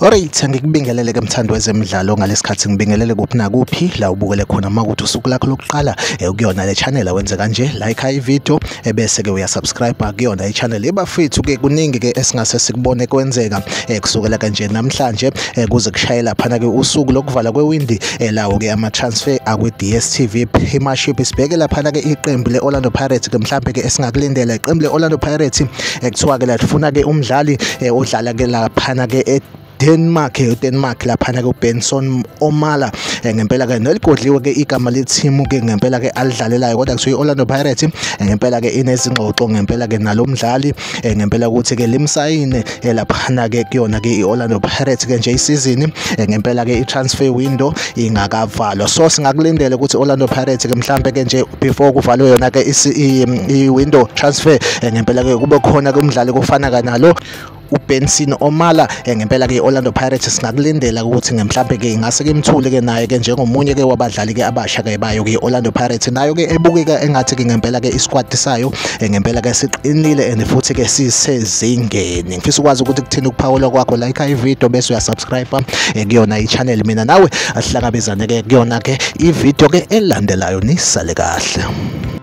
Alright, ngikubingelele ke mthando wezemidlalo ngalesikhathi ngibingelele kuphi nakuphi la ubukele khona makuthi usuku lakho lokuqala ukuyona le channel awenze kanje like ivideo bese ke uyasubscribe kuyona ichannel ebafethu ke kuningi ke esingase sikubone kwenzeka kusukela kanje namhlanje kuze kushayela phana ke usuku lokuvala kwewindi lawo ke ama transfer akwe DStv Premiership sibheke lapha ke iqembu le Orlando Pirates ke mhlambe ke esingakulindela iqembu le Orlando Pirates kuthiwa ke lafuna ke umdlali odlala ke lapha ke Denmark lapha ke uBenson Omalla ngempela ke neligodliwe ke igama lethimu ke ngempela ke alidlalelayo kodwa kuthiwa iOrlando Pirates ngempela ke inezingxoxo ngempela ke nalomdlali ngempela ukuthi ke limsayine lapha ke kuyona ke iOrlando Pirates ke nje isizini ngempela ke itransfer window ingakavalwa so singakulindela ukuthi iOrlando Pirates ke mhlambe ke nje before kuvalwe yona ke i-window transfer ngempela ke kube khona ke umdlali kufana kanalo uBenson Omalla ngempela ke iOrlando Pirates singakulindela ukuthi ngemhlambe ke ingase ke imthule ke naye ke njengomunye ke wabadlali ke abasha ke bayo ke iOrlando Pirates nayo ke ebukeka engathi ke ngempela ke isquad sayo ngempela ke siqinile and futhi ke sisezingeni ngifisa ukwazi ukuthi kuthini ukuphawula kwakho like ivideo bese uyasubscribe kuyona ichannel mina nawe asihlangabezane ke kuyona ke ivideo ke elandelayo nisale kahle.